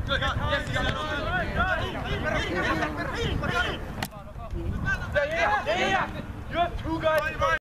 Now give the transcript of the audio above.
Good. Yes, you got it. Yeah. You have two guys.